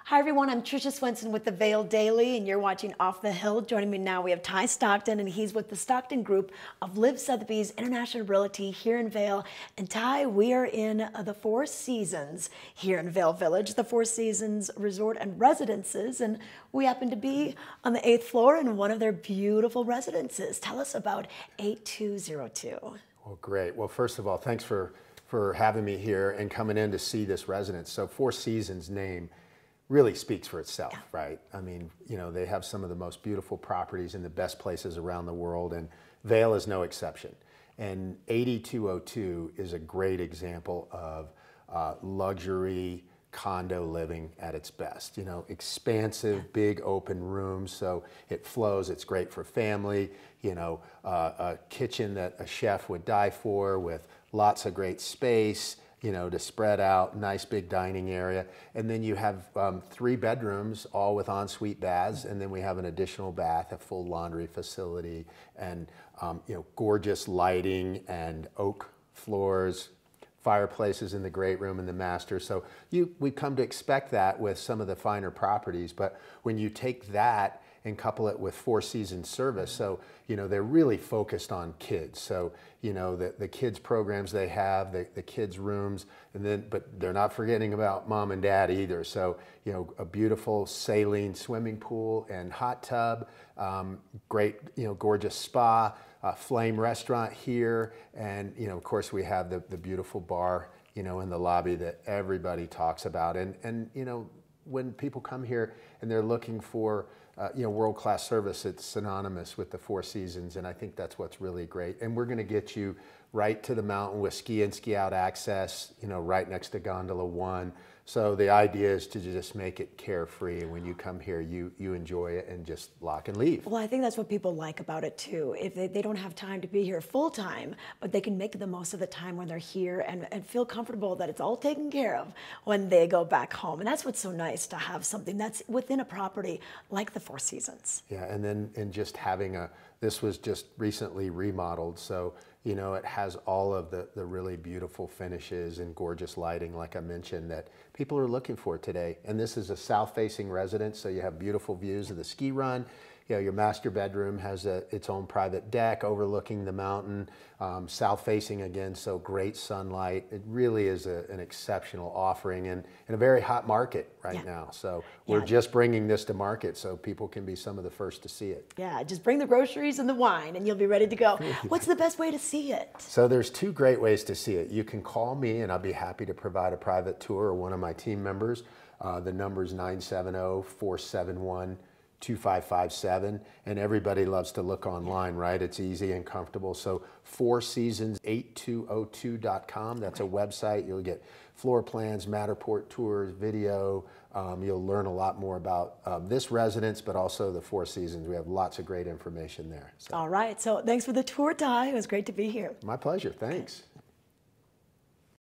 Hi everyone, I'm Tricia Swenson with the Vail Daily and you're watching Off the Hill. Joining me now we have Ty Stockton and he's with the Stockton group of Live Sotheby's International Realty here in Vail. And Ty, we are in the Four Seasons here in Vail Village, the Four Seasons Resort and Residences, and we happen to be on the 8th floor in one of their beautiful residences. Tell us about 8202. Well, great. Well, first of all, thanks for having me here and coming in to see this residence. So Four Seasons name really speaks for itself, right? I mean, you know, they have some of the most beautiful properties in the best places around the world, and Vail is no exception. And 8202 is a great example of luxury condo living at its best. You know, expansive, big open rooms, so it flows. It's great for family. You know, a kitchen that a chef would die for, with lots of great space, you know, to spread out, nice big dining area. And then you have 3 bedrooms, all with ensuite baths. And then we have an additional bath, a full laundry facility, and you know, gorgeous lighting and oak floors, fireplaces in the great room and the master. So we come to expect that with some of the finer properties. But when you take that and couple it with Four Seasons service, so you know, they're really focused on kids. So you know, the kids programs they have, the kids rooms, and then but they're not forgetting about mom and dad either. So you know, a beautiful saline swimming pool and hot tub, great, you know, gorgeous spa, flame restaurant here, and you know, of course we have the beautiful bar, you know, in the lobby that everybody talks about. And you know, when people come here and they're looking for you know, world-class service, it's synonymous with the Four Seasons, and I think that's what's really great. And we're going to get you right to the mountain with ski in, ski out access, you know, right next to Gondola 1. So the idea is to just make it carefree, and when you come here, you enjoy it and just lock and leave. Well, I think that's what people like about it too. If they don't have time to be here full time, but they can make the most of the time when they're here and feel comfortable that it's all taken care of when they go back home. And that's what's so nice, to have something that's within a property like the Four Seasons. Yeah, and then just having this was just recently remodeled, so you know, it has all of the really beautiful finishes and gorgeous lighting, like I mentioned, that people are looking for today. And this is a south-facing residence, so you have beautiful views of the ski run. You know, your master bedroom has its own private deck overlooking the mountain, south-facing again, so great sunlight. It really is an exceptional offering in a very hot market right now. So we're just bringing this to market so people can be some of the first to see it. Yeah, just bring the groceries and the wine and you'll be ready to go. What's the best way to see it? So there's 2 great ways to see it. You can call me and I'll be happy to provide a private tour, or one of my team members. The number is 970-471-2557, and everybody loves to look online, right? It's easy and comfortable. So fourseasons8202.com, that's a website. You'll get floor plans, Matterport tours, video. You'll learn a lot more about this residence, but also the Four Seasons. We have lots of great information there. So. All right, so thanks for the tour, Ty. It was great to be here. My pleasure, thanks.